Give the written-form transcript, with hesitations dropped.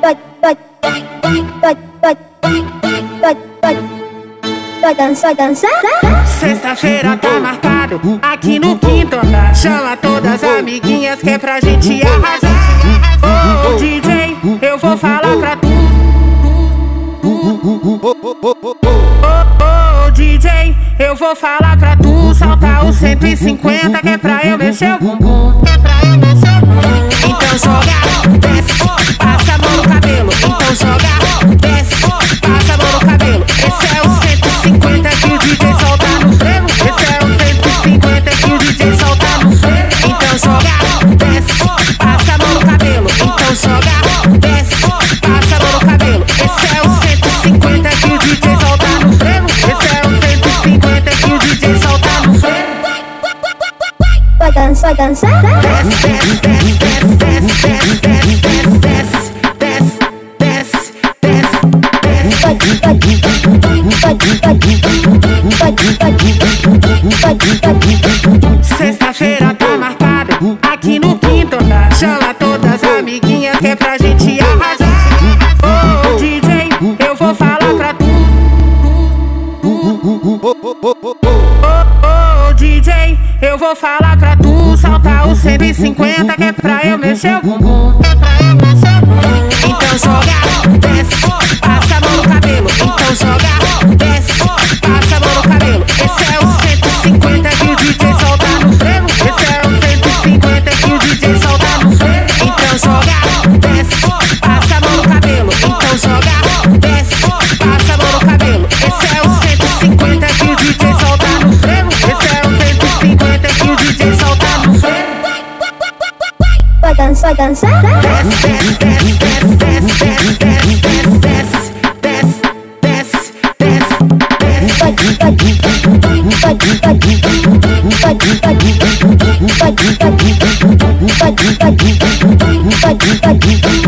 Vai dançar? Sexta-feira tá marcado aqui no quinto andar. Chama todas as amiguinhas que é pra gente arrasar. Ô DJ, eu vou falar pra tu. Ô DJ, eu vou falar pra tu. Saltar os 150 que é pra eu mexer o bumbum. Então joga, desce, passa a mão no cabelo. Então joga, desce, passa a mão no cabelo. Esse é o 150 que o DJ solta no frevo. Esse é o 150 que o DJ solta no frevo. Então joga, desce, passa a mão no cabelo. Então joga, desce, passa a mão no cabelo. Esse é o 150 que o DJ solta no frevo. Esse é o 150 que o DJ solta no frevo. Vai dançar? Sexta-feira tá marcado aqui no quinto andar. Chama todas as amiguinhas que é pra gente arrasar. Ô DJ, eu vou falar pra tu. Ô DJ, eu vou falar pra tu. Saltar os 150 que é pra eu mexer o bumbum. Então joga, desce, passa a mão no cabelo. Então joga, desce, passa a mão no cabelo. Esse é o 150 que o DJ solta no frevo. Esse é o 150 que o DJ solta no frevo. Então joga, desce, passa a mão no cabelo. Então joga, desce, passa a mão no cabelo. Esse é o 150 que o DJ solta no frevo. Esse é o 150 que o DJ solta no frevo. Vai dançar? Vai